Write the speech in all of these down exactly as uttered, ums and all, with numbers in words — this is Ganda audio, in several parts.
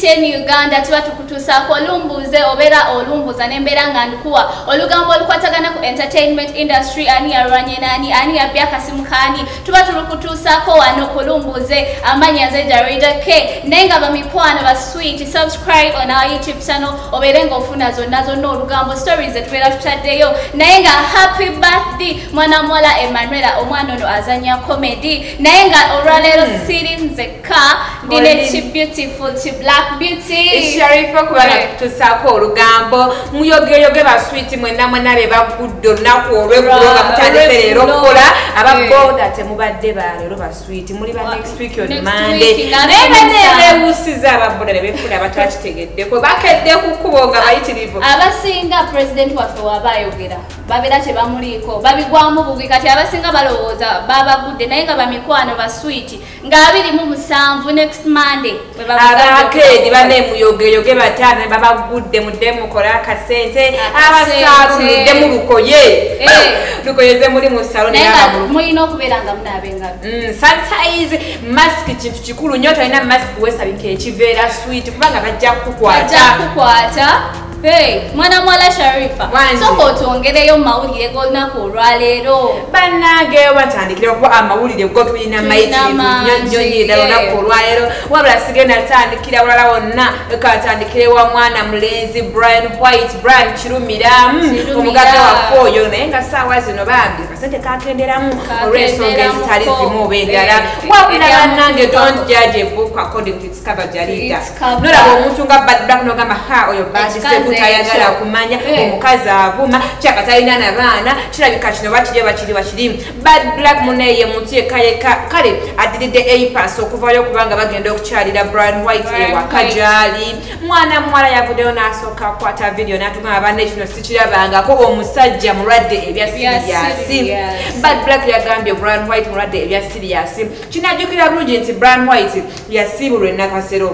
in Uganda tuba tukutuusaako olumbuuze obeera olumbuuza n'embeera nga ndikuwa olugambo olukwatagana ku entertainment industry ani yarwanye nani ani yabbye akasimu kaani tuba tulukutuusaako wano kulumbuuze amanya nze Darida K naye nga bamikwano ba sweet subscribe on our YouTube channel obeere ng'ofuna zonna zonna olugambo stories etubeera tutaddeyo naye nga happy birthday mwana muwala Emmanuella omwana ono azanya comedy naye nga olwaleero siri nzekka ndine ki beautiful ki black beauty Sharifa kubanga tutuusaako olugambo muyogeyoge ba sweet mwenna mwenna be bagudde olunaku olw'eggulo nga mutandise leero okukola ababoda temubadde baleero ba sweet muli ba next week on Monday naye baneebewusiza ababoda ne befuna abatwakitegeddeko bakedde ku kkubo nga bayitirivu abasinga president waffe waba ayogera babeera tebamuliiko babigwamu bubi kati abasinga balowooza babagudde naye nga bamikwano ba sweet nga abiri mu musanvu next Monday abakeedi baneemuyogeyoge bataano babagudde mudde mukola akasente abasaalu mudde mu lukoye lukoye ze muli mu salo mulina okubeera nga munaabenga sanitize mask kintu kikulu nnyo tolina mask wesabika ekiveera sweet kubanga bajja kukukwata Hey, mwana mwala Sharifa. Soko otwongereyo mawulire g'olunaku olwaleero. Bannange batandikira okuba amawulire go tulina mayitirivu nnyo nnyo ddala olunaku olwaleero. Wabula sigenda tandikira walala wonna katandikire wa mwana mulenzi Brian White, Brian Kirumira, omugagga waffe oyo naye nga ssaawa zino bambi akasente kakenderamu olw'ensonga ezitali zimu oba endala. Wabula bannange don't judge a book according to its cover Jarida. Nolaba omuntu nga Bad Black n'ogamba ha oyo baagise kutayagala kumanya omukazi avuma kyakatalina n'abaana kirabika kino bakirye bakiri bakiri Bad Black muneye muntu yekayeka kale adiridde eipas okuvayo kubanga bagenda okukyalira Brian White ewaka gyali mwana muwala yavuddeyo n'asooka akwata video n'atugamba banne kino sikirabangako omusajja mulwadde ebya siriyasi Bad Black yagambye Brian White mulwadde ebya siriyasi kinajjukira bulungi nti Brian White yasiibulwa ennakasero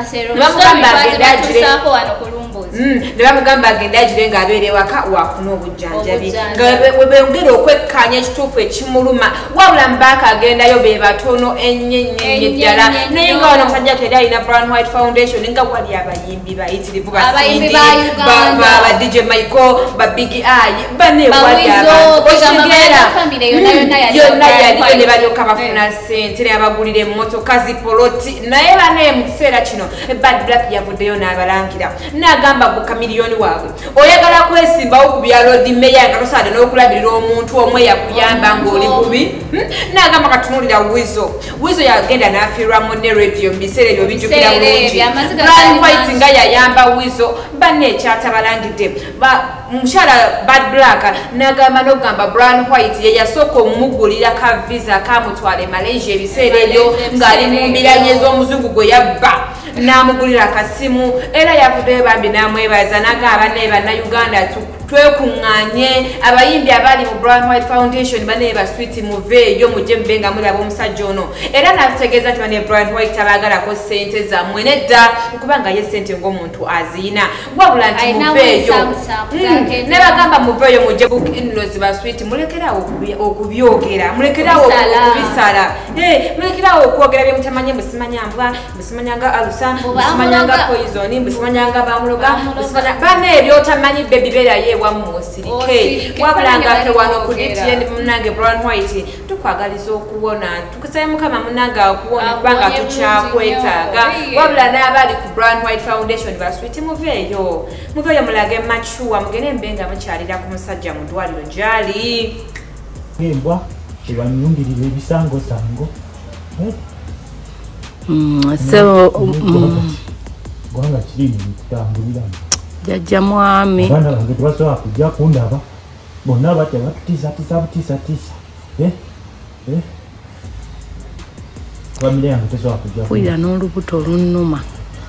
ne bamugamba agenda agire ng'abeera ewaka waafuna obujjanjabi nga beyongera okwekkanya ekituufu ekimuluma wabula mbaaka agendayo be batono ennyo ennyo ddala naye nga wano omusajja teri alina Brian White Foundation nga wali abayimbi bayitirivu basindi ba D J Michael ba Big Eye baneewayonna yaliyo ne balyoka bafuna ssente ne abagulira emmotoka zipoloti naye bane mu kiseera kino Bad Black yavuddeyo n'abalangira n'agamba buka miliyoni waabwe oyagala kwesimbawo ku byalo di meya nga tosaade n'okulabirira omuntu omwe yakuyamba ng'oli bubi n'agamba katunulira Wizo Wizo yagenda n'afiirwa munne radio mu biseera ebyo bijjukira bulungi Brian White nga yayamba Wizo banne ekyatabalangidde mukyala Bad Black n'agamba n'okugamba Brian White ye yasooka omugulira ka visa kamutwala e Malaysia ebiseera ebyo ng'ali mu mbiranye ez'omuzungu gwe yabba n'amugulira akasimu era yavuddeyo bambi n'amwebaza n'agamba ne bannayuganda twekuŋŋaanye abayimbi abali mu Brian White Foundation bane ba sweet muveeyo mujje mube nga mulaba omusajja ono era n'atutegeeza nti bane Brian White abaagalako ssente zammwe nedda kubanga ye ssente ng'omuntu aziyina wabula nti muveeyo ne bagamba muveeyo mujje book in-laws ba sweet mulekerawo okubyogera mulekerawo okubisala mulekerawo okwogera bye mutamanye musimanyambwa musimanyanga alusa musimanyanga poison musimanyanga bamuloga bane ebyotamanyidde bibeerayo wamusirike wabulanga fe wano ku D T N munange Brian White tukwagaliza okuwona tukusaye mukama munange okuwona kubanga tukyakwetaaga wabula n'abali ku Brian White Foundation ba sweet muveeyo muveeyo mulage machuwa mugende mbenga mukyalira ku musajja mu ddwaliro gyali embwa ebanyumbirira ebisango sango so gwanga kiri kutambulira jajja mwami abana bange tebasobola kujja kundaba bonna batya batutiisatiisa butiisatiisa famire yange tesobola kujja fuira n'olubuto olunnuma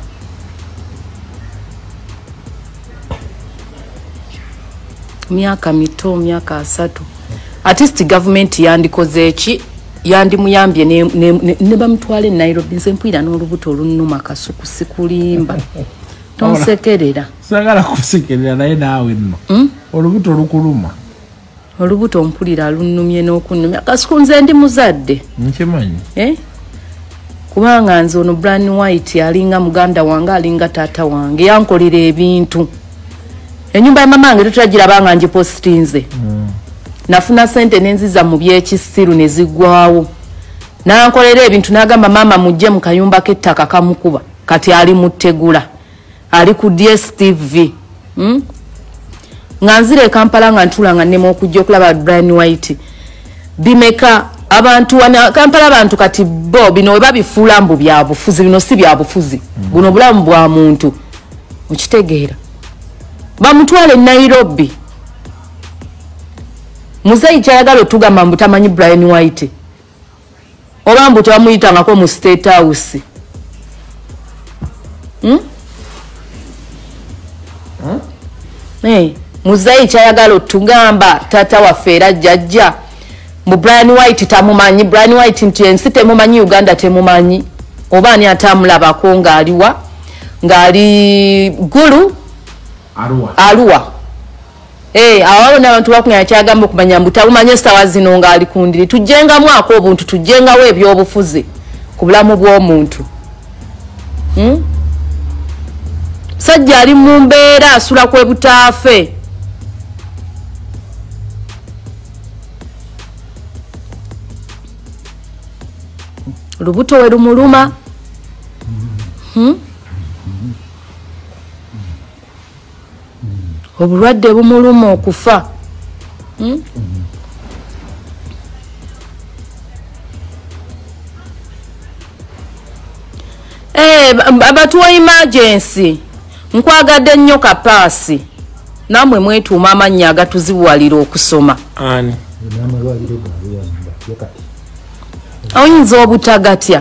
myaka mito myaka asatu artist government yandikoze eki yandimuyambye ne bamutwala e Nairobi nze mpwira n'olubuto olunnuma kasuku sikulimba tonsekerera sagala kusekerera naye naawe nno olubuto lukuluma olubuto mpulira lunnumye n'okunnumya kasuku nze ndi muzadde nkimanyi eh kubanga nze ono Brian White alinga muganda wange alinga taata wange yankolera ebintu enyumba ya mama wange tutagirabanga ngipostinze mm. nafuna sente nenziza mu byekisiru ne zigwawo nankolera ebintu nagamba mama mujje mu kayumba k'ettaka kamukuba kati ali mutegula ali ku D S T V mm? nganzire Kampala nga ntulanga nnema okujja okulaba Brian White bimeka abantu wana Kampala abantu kati bo bino we babifuula mbu bya bufuzi bino si bya bufuzi mm. buno bulamu bwa muntu ukitegeera bamutwale Nairobi muzeyi kyayagala otugamba mbu tamanyi Brian White oba mbu tebamuyitangako mu State House hmm? huh? hey, muzeyi kyayagala otugamba tata waffe era jjajja mu Brian White tamumanyi Brian White nti ensi temumanyi Uganda temumanyi oba ani atamulabako ng'aliwa ng'ali gulu Arua. Arua. Eh, awalo n'abantu bakunya kyagamba okumanya mbu tabumanye sawa zino ng'ali kundiri. Tujenga mwako obuntu tujenga we ebyobufuzi ku bulamu bw'omuntu. Hmm? Sajja ali mu mbeera asula kwe butaafe. Lubuto we lumuluma. Hmm? Obulwadde bumuluma okufa hmm? Eh abatuwa emergency nkwagadde nnyo kapaasi namwe mwetuuma amannya agatuzibuwalira okusoma ani oyinza obutagatya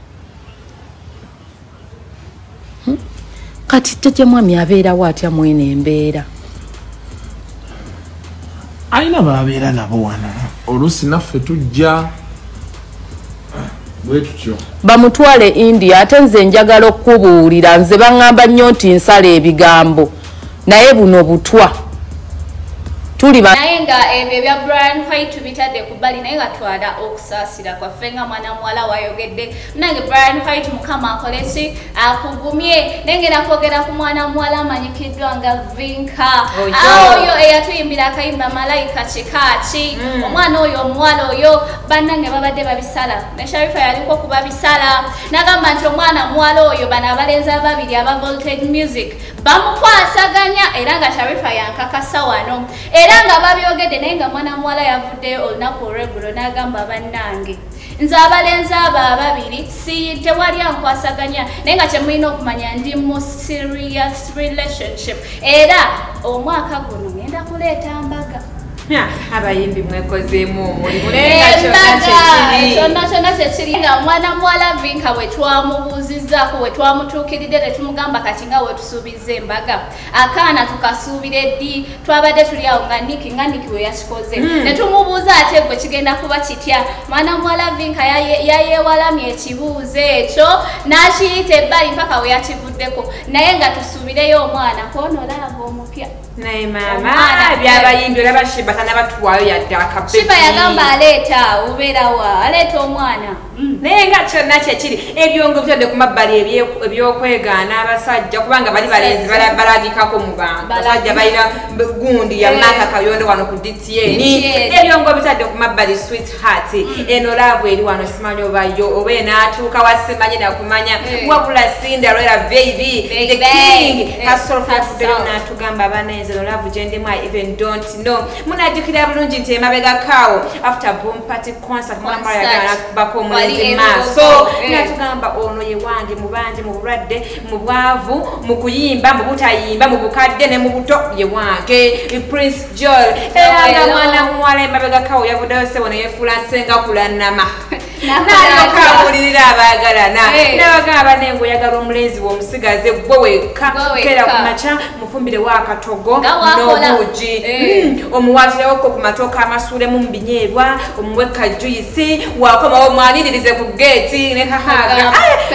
hmm? kati jjajja mwami abeerawo atya mwene embeera aina babeera nabo wana oluusi naffe tujja bwe tutyo bamutwale India ate nze njagala okubuulira nze baŋŋamba nnyo nti nsala ebigambo naye buno butwa tuli naye nga ebyo bya Brian White bitadde ku bbali naye gatwala okusaasira kwaffe nga mwana muwala wayogedde nange Brian White mukama akolesi akugumye nengera kwogera ku mwana muwala amanyikiddwa nga Vinka oyo eyatuyimbira akayimba malayika kikaaki mm. omwana oyo omuwala oyo bannange babadde babisala ne Sharifa yaliko kubabisala nagamba nti omwana muwala oyo bano abalenzi ababiri aba Voltage Music bamukwasaganya era nga Sharifa yankakasa wano era nga babyogedde naye nga mwana muwala yavuddeyo olunaku olweggulo n'agamba bannange nze abalenzi abo ababiri si tewali ankwasaganya naye nga kyemulina okumanya ndi mu serious relationship era omwaka guno ngenda kuleeta mbaga abayimbi mwekozeemu omulimu kyonna kyonna kyekiri nga mwana muwala Vinka we twamubuuzizaako we twamutuukiridde ne tumugamba kati nga we tusuubiza embaga akaana tukasuubire ddi twabadde tuli awo nga Niki nga Niki we yakikoze ne tumubuuza ate gwe kigenda kuba kitya mwana muwala Vinka yayeewalamye ekibuuzo ekyo n'akiyita ebbali mpaka we yakivuddeko naye nga tusuubireyo omwana koono laava omupya naye maama byabayimbi olaba Shiba kana batwayo yadde akabbe Shiba yagamba aleeta ubeerawa aleeta omwana naye nga kyonna kyekiri ebyongo bitadde ku mabbali ebyokwegaana abasajja kubanga bali balenzi balagikako mu bantu abasajja balina gundi ya Maka Kayondo wano ku D T N ebyongo bitadde ku mabbali sweetheart eno laavu eri wano simanyi obayo oba enaatuuka wasimanyi nakumanya wabula Cinderella baby the king kasolofuddeyo n'atugamba abanenze no laavu gyendimu I even don't know munajjukira bulungi nti emabega kaawo after boom party concert mwana yagala bako omulenzi maaso natugamba ono ye wange mubanje mu bulwadde mu bwavu mu kuyimba mu butayimba mu bukadde ne mu buto ye wange Prince Joel era mwana muwala emabega kaawo yavuddeyo sebo ne yefuula nsenga kulanama nayo kabulirira abagalana n'abagamba banengo oyagala omulenzi w'omusigaze gwe wekka kera ku maca mufumbire w'akatogo n'obuugi omuwaatirewo ku matooka amasuulemu mu binyeebwa omuweka juyisi wakomawo mwaniririze ku geeti ne kahaga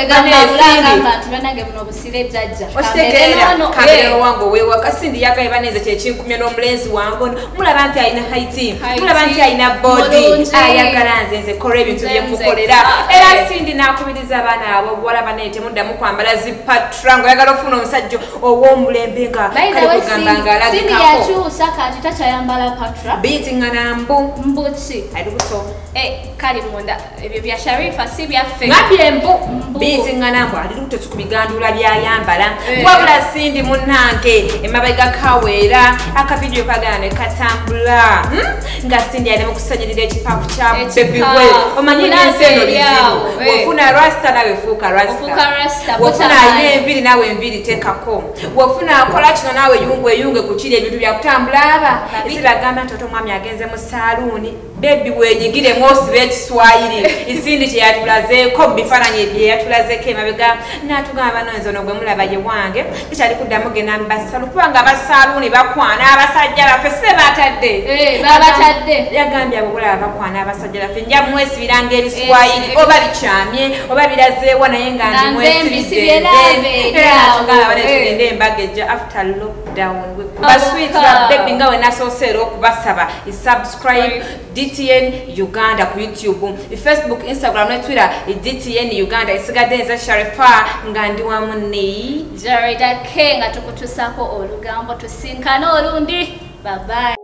kamera wange owewaka sindi yagaye banenze kyekinkumye n'omulenzi wange mulaba nti alina haiti mulaba nti alina bodi ayagala nze nze kola ebintu byemu tukolera era Sindi nakubiriza abaana abo bwala banete muddamu kwambala zipatra ngo yagala ofuna omusajja ow'omulembe nga kale kugamba nga alagikako Sindi yakyusa kati takyayambala patra biti ngana mbu mbuki alubuto eh kali munda ebyo bya Sharifa si byaffe ngabye mbu biti ngana mbu alirubuto tukubigandula byayambala wabula Sindi munnange emabega kaweera akavidiyo kagana ne katambula nga Sindi alema kusanyirira ekipapu kya baby we omanyi n'enseno bizibu wofuna rasta nawe fuuka rasta wofuna enviri nawe enviri tekako wofuna akola kino nawe yungwe yunge kukiri ebintu byakutambula aba isibagamba nti oto mwami agenze mu saaluuni baby wenyigire mwosiba ekiswayiri Sindi kyeyatulazeeko bifaananyi bye yatulazeeko emabega n'atugamba nonze ono gwe mulaba ye wange kikyali kuddamu genda mubasaalu kubanga abasaaluuni bakwana abasajja baffe sibe batadde babatadde yagambye abo bulaba bakwana abasajja baffe nja mwesibiranga ebiswayiri oba bikyamye oba birazeewa naye nga ndi mwesibidde embaga ejja after lockdown basweet ba baby nga we nasoosera okubasaba isubscribe D T N Uganda ku YouTube, Facebook, Instagram ne Twitter D T N Uganda isigadde nza Sharifa nga ndi wamu ne Jarida K nga tukutusako olugambo tusinkana olundi. Bye bye.